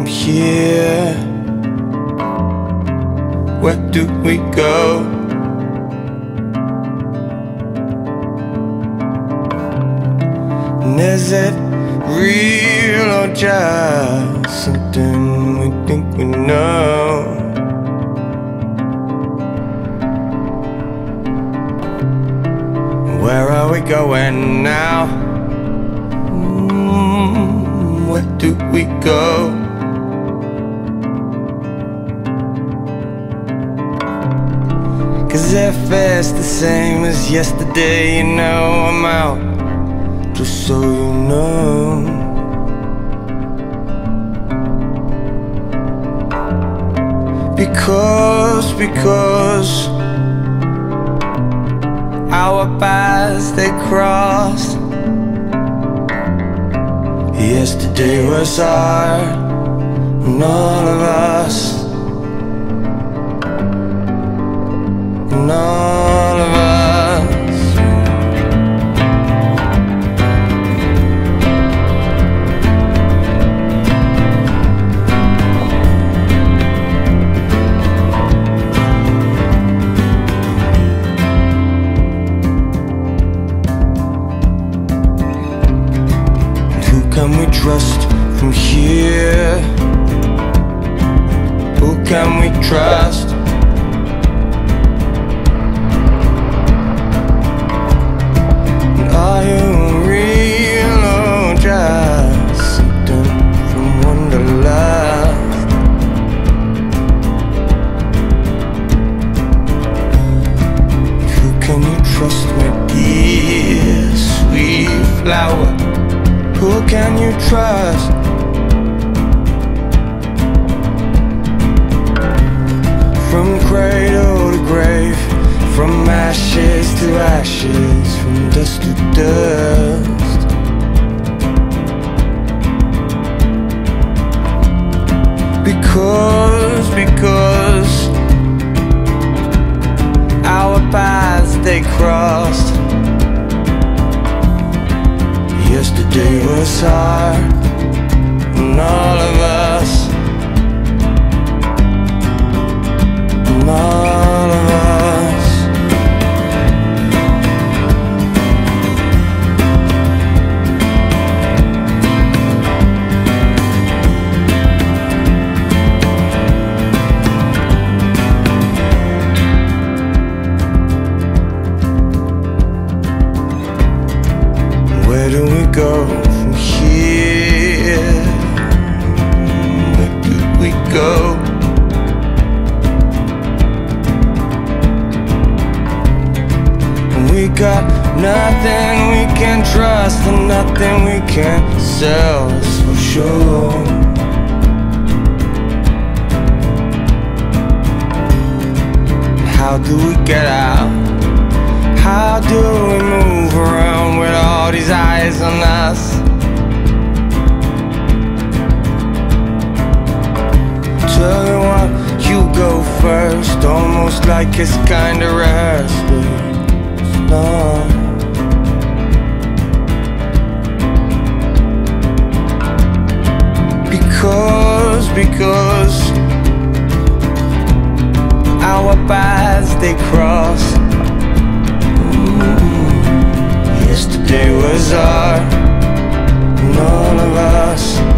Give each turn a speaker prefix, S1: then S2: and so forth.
S1: from here? Where do we go? And is it real or just something we think we know? Where are we going now? Where do we go? Cause if it's the same as yesterday, you know I'm out, just so you know. Because our paths they crossed. Yesterday was hard on all of us, on all of us. Can we trust from here? Who can we trust? And are you real or just something from Wonderlust? Who can you trust, my dear sweet flower? Who can you trust? From cradle to grave, from ashes to ashes, from dust to dust. Because our paths they crossed. Yesterday was hard on all of us, on all of us. Where do we go from here? Where do we go? We got nothing we can trust and nothing we can sell, that's for sure. How do we get out? How do we move around with all these eyes on us? Tell me what, you go first, almost like it's kinda rehearsed, but it's not. Because our paths they cross. Yesterday was hard on all of us.